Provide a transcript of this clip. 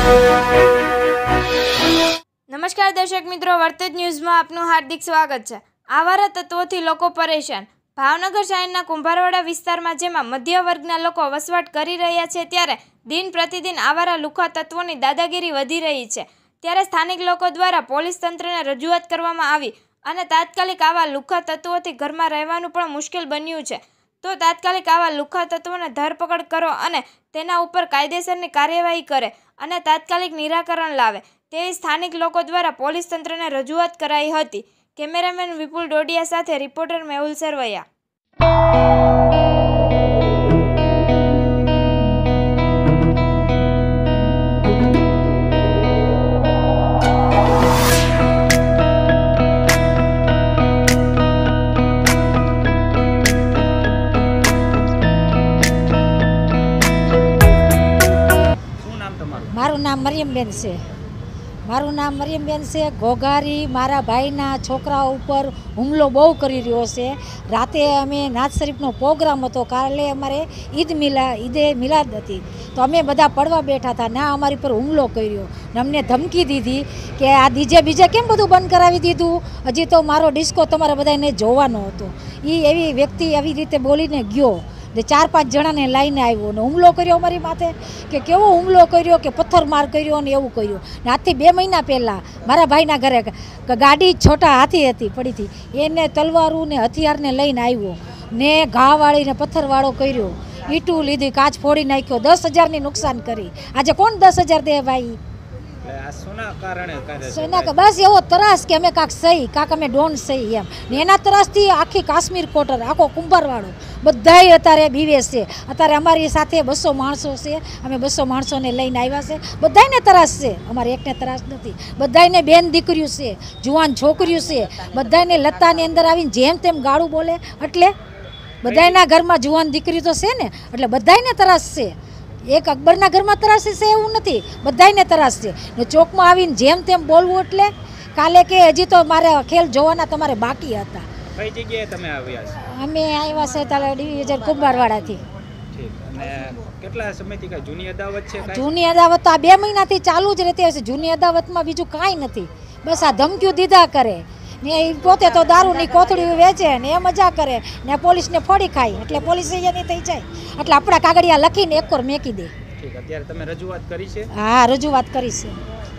નમસ્કાર દર્શક મિત્રો, વર્તેજ ન્યૂઝમાં આપનું હાર્દિક સ્વાગત છે। આવારા તત્વોથી લોકો પરેશાન। ભાવનગર શહેરના કુંભારવાડા વિસ્તારમાં જેમાં મધ્ય વર્ગના લોકો વસવાટ કરી રહ્યા છે, ત્યારે દિન પ્રતિદિન આવારા લુખ્ખા તત્વોની દાદાગીરી વધી રહી છે। ત્યારે સ્થાનિક લોકો દ્વારા પોલીસ તંત્રને રજૂઆત કરવામાં આવી અને તાત્કાલિક આવા લુખ્ખા તત્વોથી ઘરમાં રહેવાનું પણ મુશ્કેલ બન્યું છે। તો તાત્કાલિક આવા લુખ્ખા તત્વોને ધરપકડ કરો અને તેના ઉપર કાયદેસરની કાર્યવાહી કરે અને તાત્કાલિક નિરાકરણ લાવે તેવી સ્થાનિક લોકો દ્વારા પોલીસ તંત્રને રજૂઆત કરાઈ હતી। કેમેરામેન વિપુલ ડોડિયા સાથે રિપોર્ટર મેહુલ સરવૈયા। મારું નામ મરિયમબેન છે। મારું નામ મરિયમબેન છે। ઘોઘારી મારા ભાઈના છોકરાઓ ઉપર હુમલો બહુ કરી રહ્યો છે। રાતે અમે નાત શરીફનો પ્રોગ્રામ હતો, કાલે અમારે ઈદે મિલાદ હતી, તો અમે બધા પડવા બેઠા હતા, ના અમારી પર હુમલો કર્યો ને અમને ધમકી દીધી કે આ ડીજે બીજે કેમ બધું બંધ કરાવી દીધું, હજી તો મારો ડિસ્કો તમારે બધાને જોવાનો હતો। એ એવી વ્યક્તિ આવી રીતે બોલીને ગયો ને 4-5 જણાને લઈને આવ્યો ને હુમલો કર્યો અમારી માથે। કે કેવો હુમલો કર્યો કે પથ્થરમાર કર્યો ને એવું કર્યું ને આજથી 2 મહિના પહેલાં મારા ભાઈના ઘરે ગાડી છોટા હાથી હતી પડી હતી, એને તલવારું ને હથિયારને લઈને આવ્યો ને ઘાવાળીને પથ્થરવાળો કર્યો, ઈંટું લીધી, કાચ ફોડી નાખ્યો, 10,000ની નુકસાન કરી। આજે કોણ 10,000 દે ભાઈ? બસ એવો તરાસ કે અમે કાંક સહી, કાંક અમે ડોન સહી એમ ને એના તરાસથી આખી કાશ્મીર કોટર, આખો કુંભારવાળો બધાય અત્યારે બીવે છે। અત્યારે અમારી સાથે 200 માણસો છે, અમે 200 માણસોને લઈને આવ્યા છે। બધાયને તરાસ છે, અમારે એકને તરાસ નથી, બધાયને બેન દીકરીઓ છે, જુવાન છોકરીઓ છે, બધાયને લતાની અંદર આવીને જેમ તેમ ગાળું બોલે, એટલે બધાયના ઘરમાં જુવાન દીકરી તો છે ને, એટલે બધાયને તરાસ છે। એક અકબરના ઘરમાં તરાસ છે એવું નથી, બધાયને તરાસ છે ને ચોકમાં આવીને જેમ તેમ બોલવું। એટલે કાલે કે હજી તો મારે ખેલ જોવાના તમારે બાકી હતા। કઈ જગ્યાએ તમે આવ્યા છો? અમે આવ્યા છે તાલા ડિવિઝન કુંભારવાડાથી। અને કેટલા સમયથી કઈ જૂની અદાવત છે? જૂની અદાવત તો આ 2 મહિનાથી ચાલુ જ રહેતી હશે। જૂની અદાવતમાં બીજું કાંઈ નથી, બસ આ ધમકીઓ દીધા કરે ને એ પોતે તો દારૂની કોથળી વેચે ને એ મજા કરે ને પોલીસને ફોડી ખાય, એટલે પોલીસ એની થઈ જાય, એટલે આપણા કાગળિયા લખીને 1 કોર મેકી દે। અત્યારે તમે રજૂઆત કરી છે? હા, રજૂઆત કરી છે।